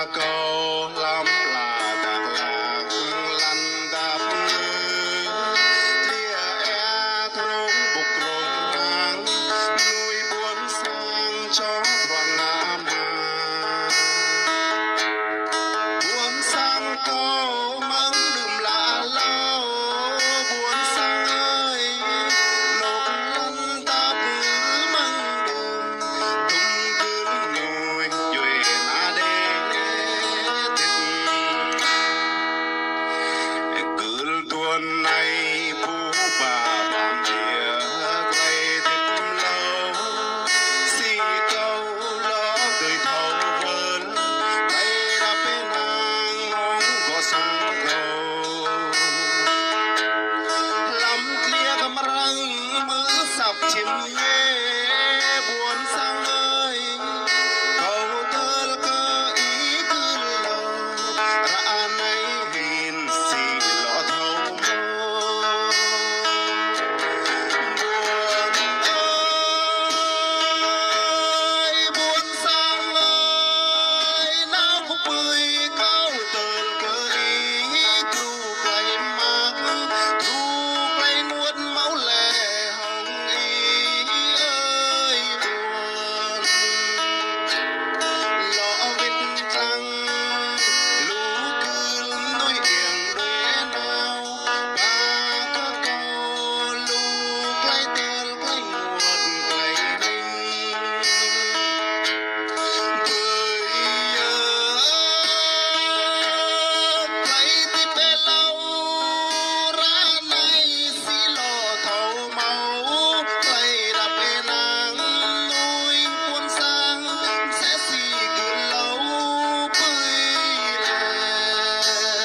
câu lắm là tạc lạc lăn đạp lia e trống bục rộn ràng nuôi buồn sang cho đoàn nam hà buồn sang câu mắng đùm lạ lâu buồn sang ơi nộp lăn đạp măng đùm tung cứ nhồi dùi na đê cứ tuần này phú bà bằng địa quay tiếp lâu xì câu lo đời thầu vơn tay đạp bên nàng ngóng có sang cầu lắm kia cầm răng mưa sập chim nghe buồn sang ơi cầu tơ cơ ý cứ lâu ra này hiền xì lọ thâu mơ buồn sang ơi nào cũng bơi cao tơ cơ ý thu cây mát thu cây muôn máu lệ hồng ý ơi buồn lọ vết trăng lũ cứ nuôi yên đuế nào ba có câu lũ cây tơ cây muột cây hình thấy tiếp bê lâu ra này xí lò thầu máu lấy đạp bê nàng nuôi buôn sang sẽ xì cứ lâu bơi lệ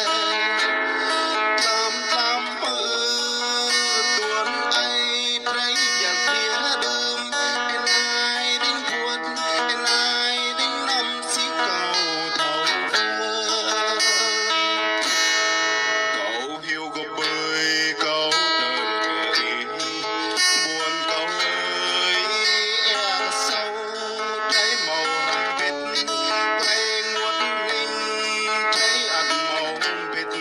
tam tuần ai trái dàn phía đơm en ai đinh buồn en ai đinh năm xí cầu thầu vơ cậu hiu có bơi cậu tờ kể buồn cậu ơi e sâu trái màu vết trái nguột ninh trái ăn màu vết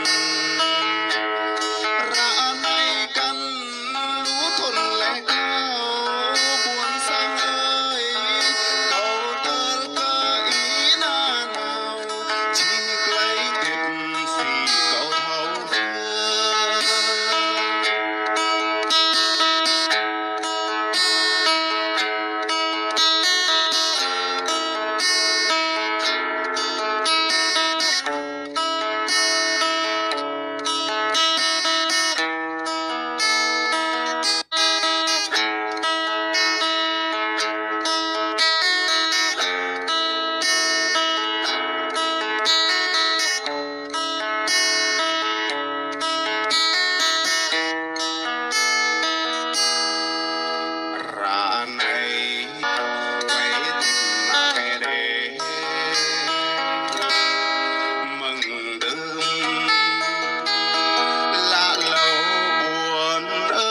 ra này căn lũ thôn lẻ cao buồn sang ơi cậu tơ cơ ý na nào chỉ lấy tiếp xì cậu thâu vơ ra này quay tìm là kẻ đê mừng đơm lạ lâu buồn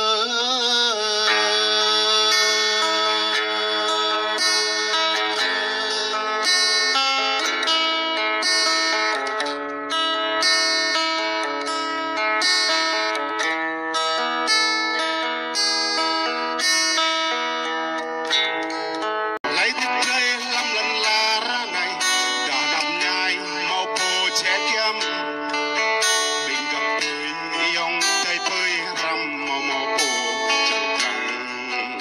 lấy tiếp đây lăm lần là ra này đã nằm nhai mau bồ trẻ kiêm bình gặp tôi yong tay phơi ram mau mau bồ chẳng thằng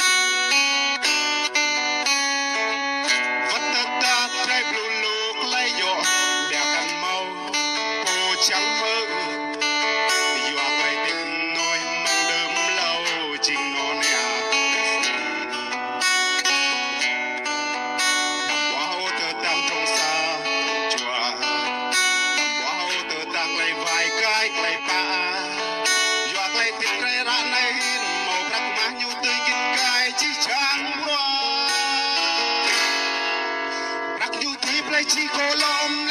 vắt ta ta trái blu lục lấy dọ đèo cành mau bồ chẳng mơ dọa quay tình nôi mang đơm lâu chinh nó nè quá hô tơ tăng trong xa chùa quá hô tơ tăng lấy vài cái lấy ba dọa lấy tiếp trái ra này màu rắc má nhu tươi kinh cái chỉ chẳng qua rắc nhu tiếp lấy chỉ cô lom